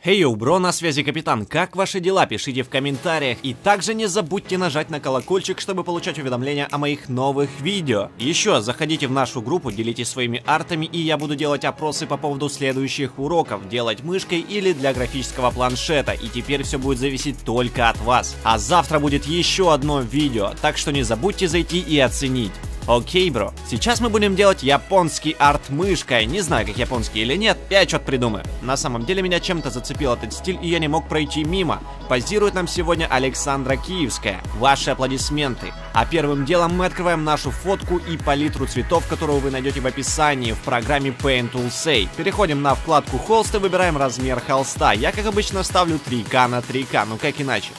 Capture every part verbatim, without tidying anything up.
Хей, йоу, бро, на связи Капитан. Как ваши дела? Пишите в комментариях. И также не забудьте нажать на колокольчик, чтобы получать уведомления о моих новых видео. Еще заходите в нашу группу, делитесь своими артами, и я буду делать опросы по поводу следующих уроков. Делать мышкой или для графического планшета. И теперь все будет зависеть только от вас. А завтра будет еще одно видео, так что не забудьте зайти и оценить. Окей, бро. Сейчас мы будем делать японский арт мышкой. Не знаю, как японский или нет, я что-то придумаю. На самом деле меня чем-то зацепил этот стиль, и я не мог пройти мимо. Позирует нам сегодня Александра Киевская. Ваши аплодисменты. А первым делом мы открываем нашу фотку и палитру цветов, которую вы найдете в описании в программе Paint Toolsay. Переходим на вкладку холст и выбираем размер холста. Я, как обычно, ставлю три ка на три ка, ну как иначе.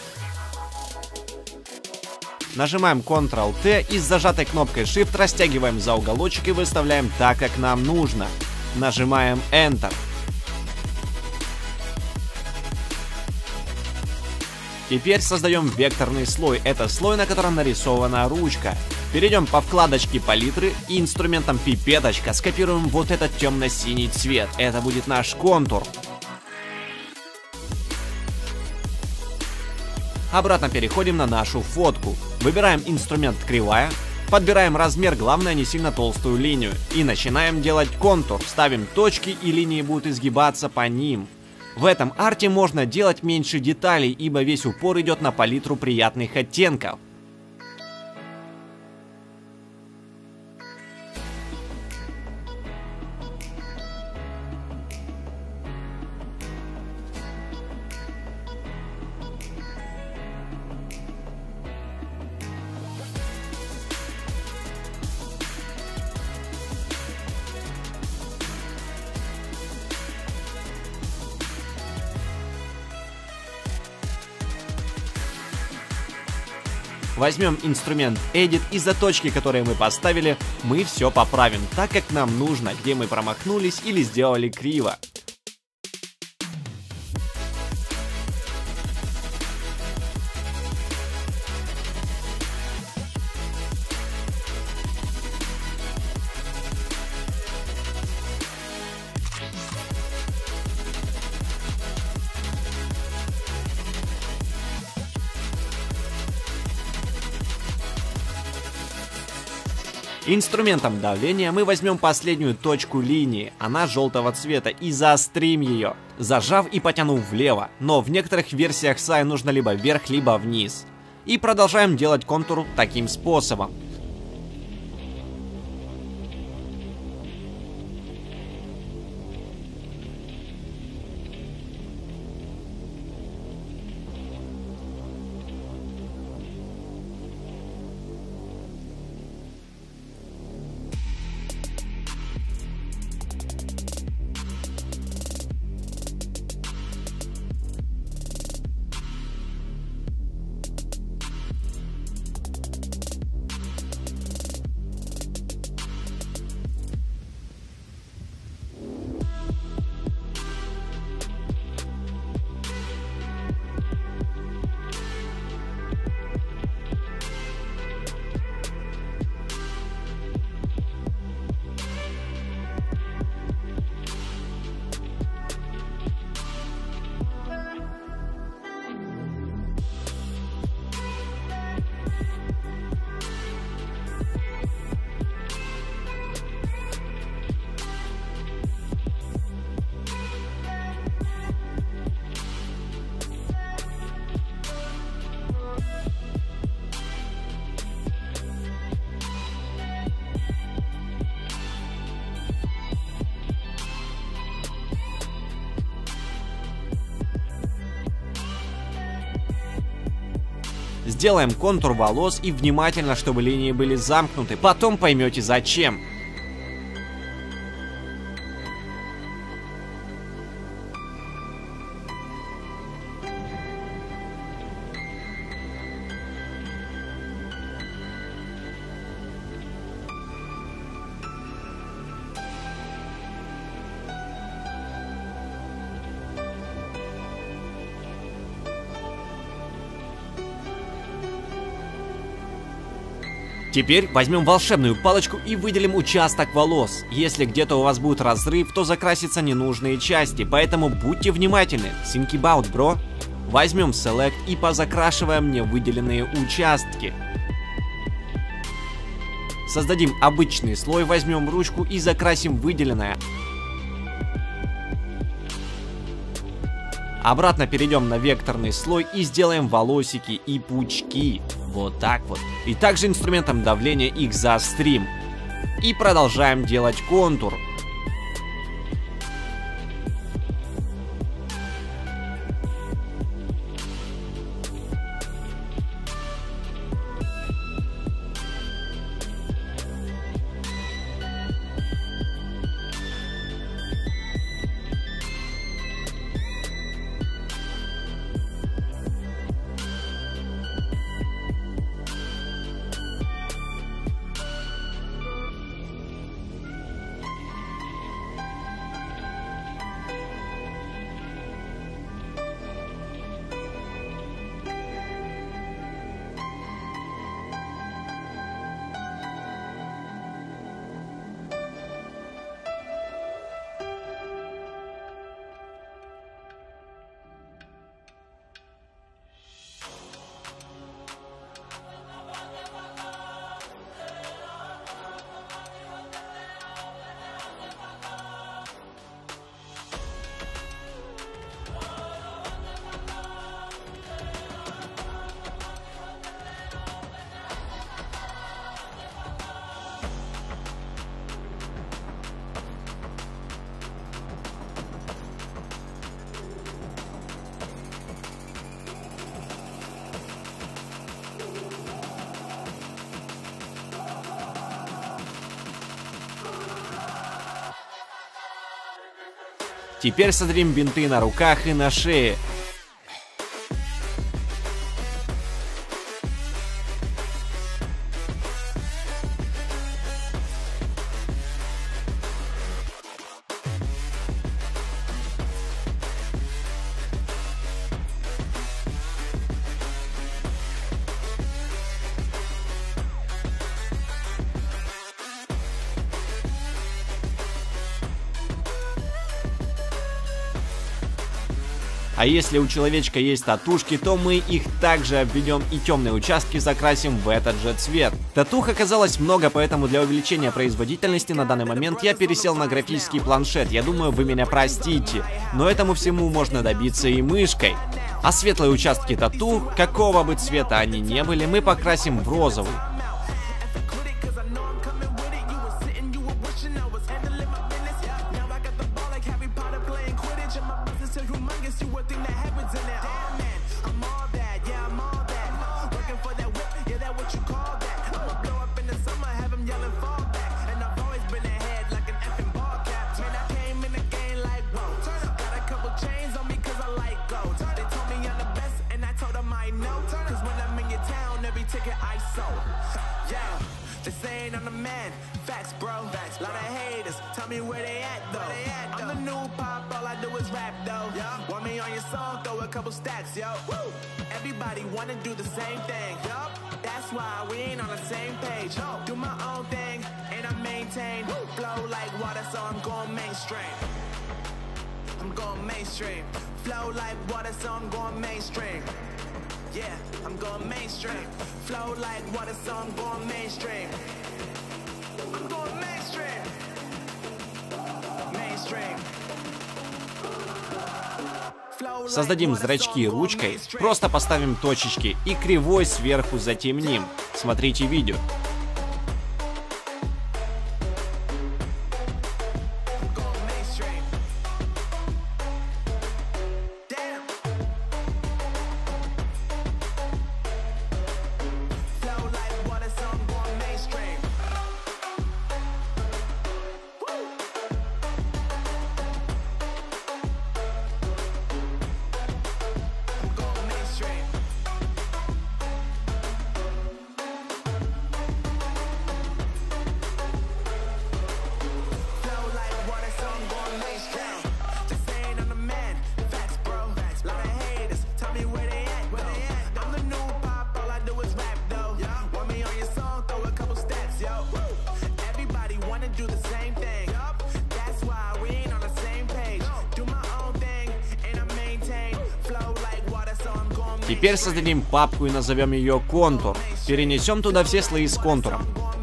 Нажимаем контрол тэ и с зажатой кнопкой шифт растягиваем за уголочек и выставляем так, как нам нужно. Нажимаем Enter. Теперь создаем векторный слой. Это слой, на котором нарисована ручка. Перейдем по вкладочке палитры и инструментом пипеточка скопируем вот этот темно-синий цвет. Это будет наш контур. Обратно переходим на нашу фотку. Выбираем инструмент кривая, подбираем размер, главное не сильно толстую линию. И начинаем делать контур. Ставим точки, и линии будут изгибаться по ним. В этом арте можно делать меньше деталей, ибо весь упор идет на палитру приятных оттенков. Возьмем инструмент Edit и за точки, которые мы поставили, мы все поправим так, как нам нужно, где мы промахнулись или сделали криво. Инструментом давления мы возьмем последнюю точку линии, она желтого цвета, и заострим ее, зажав и потянув влево, но в некоторых версиях сай нужно либо вверх, либо вниз. И продолжаем делать контур таким способом. Сделаем контур волос и внимательно, чтобы линии были замкнуты. Потом поймете зачем. Теперь возьмем волшебную палочку и выделим участок волос. Если где-то у вас будет разрыв, то закрасятся ненужные части, поэтому будьте внимательны. Think about, bro. Возьмем Select и позакрашиваем невыделенные участки. Создадим обычный слой, возьмем ручку и закрасим выделенное. Обратно перейдем на векторный слой и сделаем волосики и пучки. Вот так вот. И также инструментом давления их заострим. И продолжаем делать контур. Теперь создадим бинты на руках и на шее. А если у человечка есть татушки, то мы их также обведем и темные участки закрасим в этот же цвет. Татух оказалось много, поэтому для увеличения производительности на данный момент я пересел на графический планшет. Я думаю, вы меня простите, но этому всему можно добиться и мышкой. А светлые участки тату, какого бы цвета они ни были, мы покрасим в розовый. Everybody wanna do the same thing. That's why we ain't on the same page. Do my own thing and I maintain. Flow like water, so I'm going mainstream. I'm going mainstream. Flow like water, so I'm going mainstream. Yeah, I'm going mainstream. Flow like water, so I'm going mainstream. I'm going mainstream. Mainstream. Создадим зрачки ручкой, просто поставим точечки и кривой сверху затемним. Смотрите видео. do the same thing. Yup, that's why we ain't on the same page. Do my own thing, and I maintain flow like water, so I'm going. Теперь создадим папку и назовем ее контур. Перенесем туда все слои с контуром.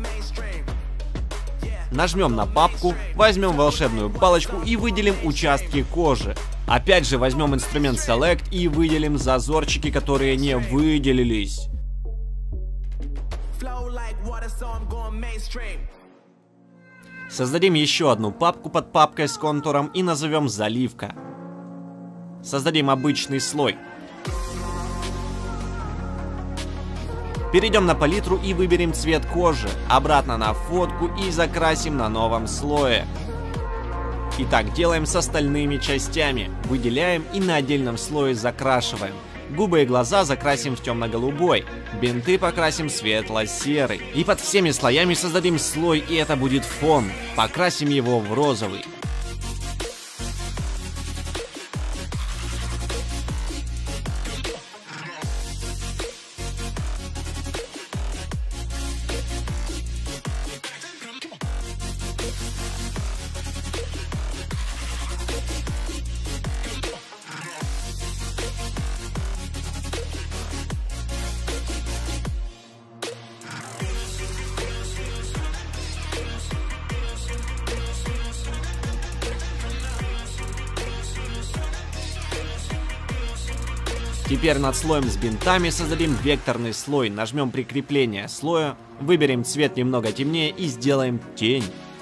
Нажмем на папку, возьмем волшебную палочку и выделим участки кожи. Опять же возьмем инструмент Select и выделим зазорчики, которые не выделились. Создадим еще одну папку под папкой с контуром и назовем заливка. Создадим обычный слой. Перейдем на палитру и выберем цвет кожи, обратно на фотку и закрасим на новом слое. И так делаем с остальными частями. Выделяем и на отдельном слое закрашиваем. Губы и глаза закрасим в темно-голубой. Бинты покрасим светло-серый. И под всеми слоями создадим слой, и это будет фон. Покрасим его в розовый. Теперь над слоем с бинтами создадим векторный слой, нажмем прикрепление слоя, выберем цвет немного темнее и сделаем тень.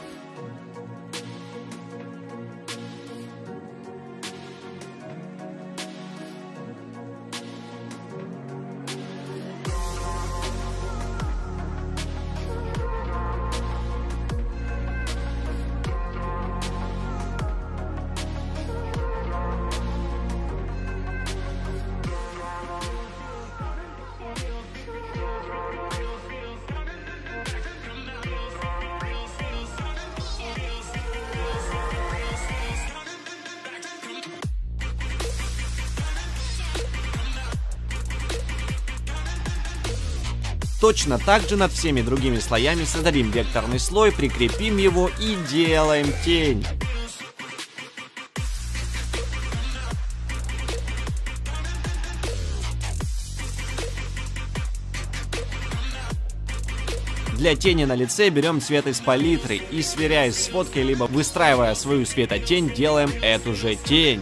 Точно так же над всеми другими слоями создадим векторный слой, прикрепим его и делаем тень. Для тени на лице берем цвет из палитры и, сверяясь с фоткой, либо выстраивая свою светотень, делаем эту же тень.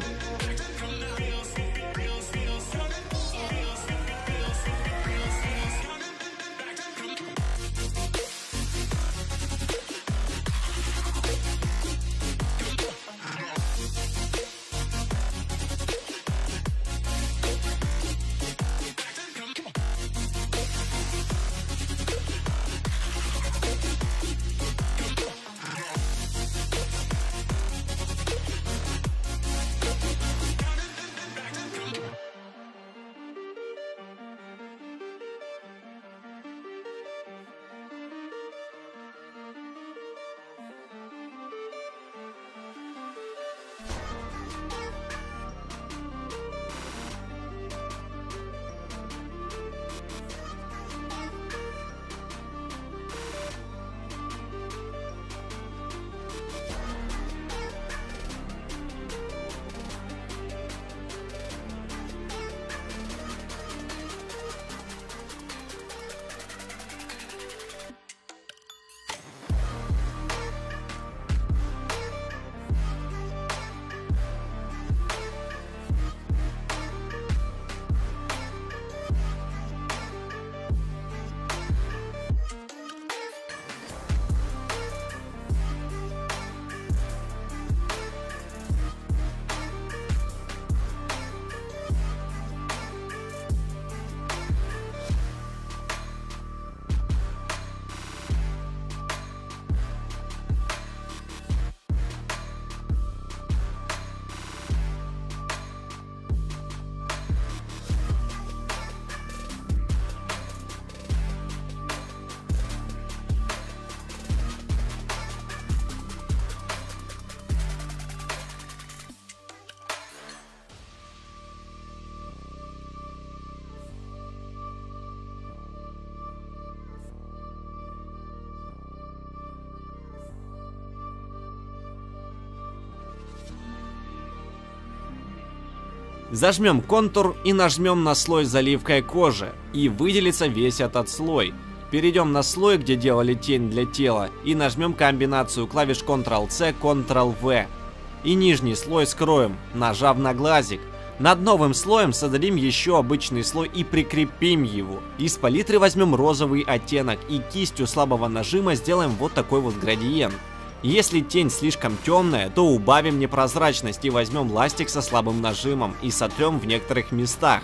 Зажмем контур и нажмем на слой с заливкой кожи, и выделится весь этот слой. Перейдем на слой, где делали тень для тела, и нажмем комбинацию клавиш контрол C, контрол V. И нижний слой скроем, нажав на глазик. Над новым слоем создадим еще обычный слой и прикрепим его. Из палитры возьмем розовый оттенок и кистью слабого нажима сделаем вот такой вот градиент. Если тень слишком темная, то убавим непрозрачность и возьмем ластик со слабым нажимом и сотрем в некоторых местах.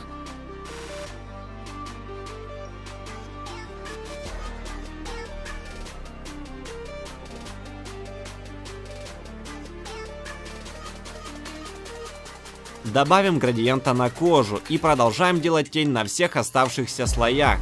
Добавим градиента на кожу и продолжаем делать тень на всех оставшихся слоях.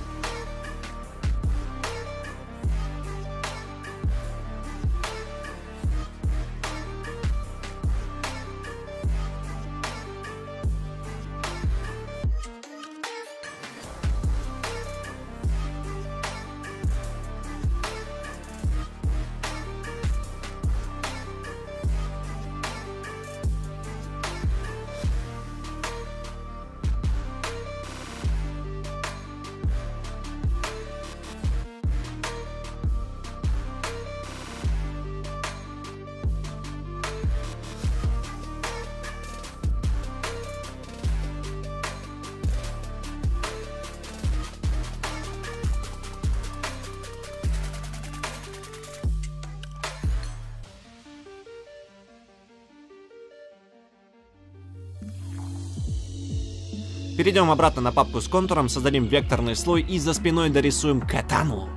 Перейдем обратно на папку с контуром, создадим векторный слой и за спиной дорисуем катану.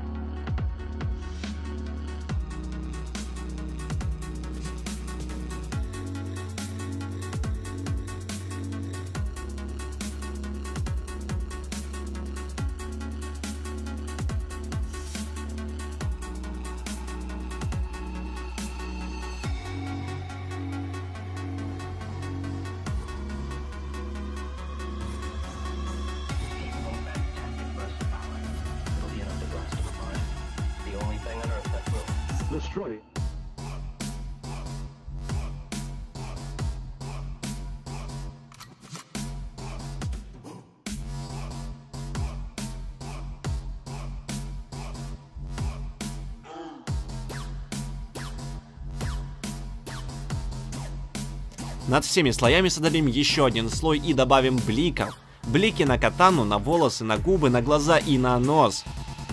Destroy. Над всеми слоями создадим еще один слой и добавим бликов. Блики на катану, на волосы, на губы, на глаза и на нос.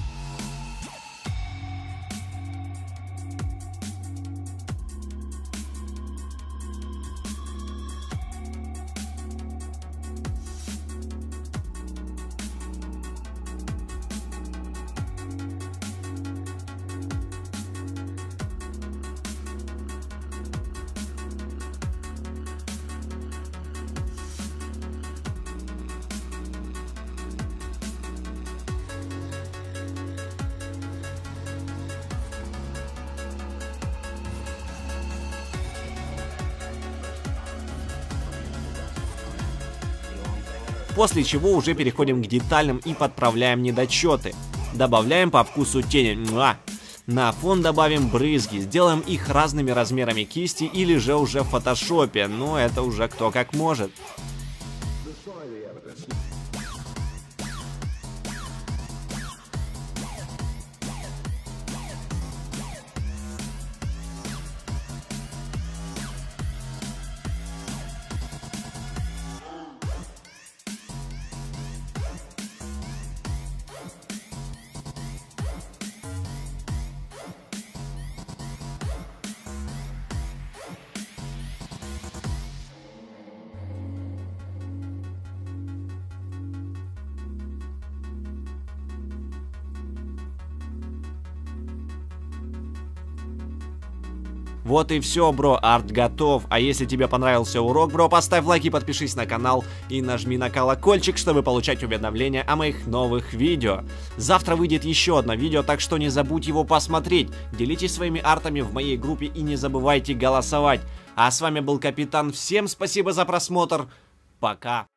После чего уже переходим к деталям и подправляем недочеты. Добавляем по вкусу тени. Муа! На фон добавим брызги, сделаем их разными размерами кисти или же уже в фотошопе, но это уже кто как может. Вот и все, бро, арт готов. А если тебе понравился урок, бро, поставь лайк и подпишись на канал и нажми на колокольчик, чтобы получать уведомления о моих новых видео. Завтра выйдет еще одно видео, так что не забудь его посмотреть. Делитесь своими артами в моей группе и не забывайте голосовать. А с вами был Капитан, всем спасибо за просмотр, пока.